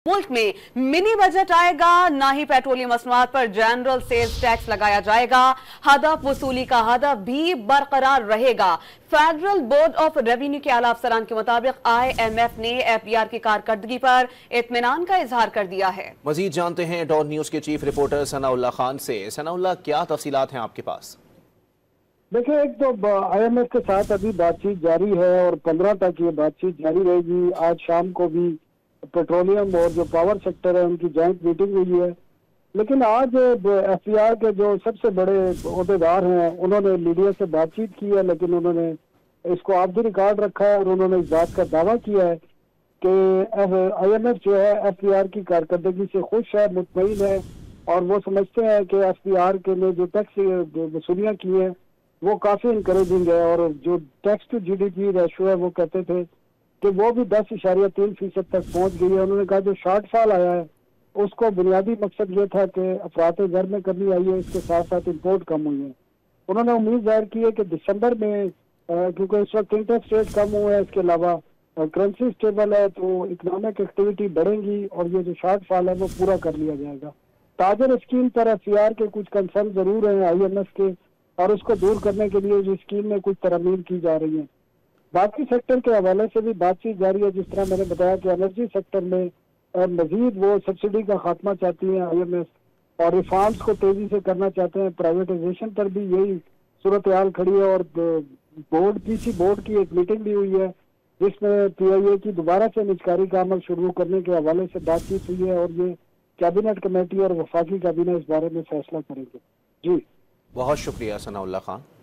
मुल्क में mini budget आएगा, ना ही पेट्रोलियम मसनूआत पर जनरल सेल्स टैक्स लगाया जाएगा। हदफ वसूली का हदफ भी बरकरार रहेगा। फेडरल बोर्ड ऑफ रेवेन्यू के आला अफसरान के मुताबिक IMF ने FBR की कारकर्दगी पर इत्मीनान का इजहार कर दिया है। मजीद जानते हैं डॉन न्यूज के चीफ रिपोर्टर सनाउल्लाह खान से। सनाउल्लाह, क्या तफसीलात हैं आपके पास? देखिए, एक तो IMF के साथ अभी बातचीत जारी है और 15 तक ये बातचीत जारी रहेगी। आज शाम को भी पेट्रोलियम और जो पावर सेक्टर है उनकी जॉइंट मीटिंग हुई है। लेकिन आज FBR के जो सबसे बड़े ओहदेदार हैं उन्होंने मीडिया से बातचीत की है, लेकिन उन्होंने इसको ऑफ द रिकॉर्ड रखा है और उन्होंने इस बात का दावा किया है कि IMF जो है FBR की कारकर्दगी से खुश है, मुतमईन है और वो समझते हैं कि FBR के लिए जो टैक्स वसूलियाँ की हैं वो काफी इंकरेजिंग है। और जो टैक्स टू GDP रेशो है वो कहते थे कि वो भी 10.3% तक पहुंच गई है। उन्होंने कहा जो शॉर्टफॉल आया है उसको बुनियादी मकसद ये था कि अफरात घर में कमी आई है, इसके साथ साथ इम्पोर्ट कम हुई है। उन्होंने उम्मीद जाहिर की है कि दिसंबर में क्योंकि इस वक्त इंटरेस्ट रेट कम हुए हैं, इसके अलावा करेंसी स्टेबल है, तो इकोनॉमिक एक्टिविटी बढ़ेगी और ये जो शॉर्टफॉल है वो पूरा कर लिया जाएगा। ताजर स्कीम पर FBR के कुछ कंसर्न जरूर हैं IMF के, और उसको दूर करने के लिए जो स्कीम में कुछ तरमीम की जा रही है। बाकी सेक्टर के हवाले से भी बातचीत जारी है। जिस तरह मैंने बताया कि एनर्जी सेक्टर में मजीद वो सब्सिडी का खात्मा चाहती है IMF और रिफॉर्म्स को तेजी से करना चाहते हैं। प्राइवेटाइजेशन पर भी यही सूरत हाल खड़ी है और PC बोर्ड की एक मीटिंग भी हुई है जिसमें PIA की दोबारा से निजकारी का अमल शुरू करने के हवाले से बातचीत हुई है और ये कैबिनेट कमेटी और वफाकी कैबिनेट इस बारे में फैसला करेंगे। जी, बहुत शुक्रिया सनाउल्लाह खान।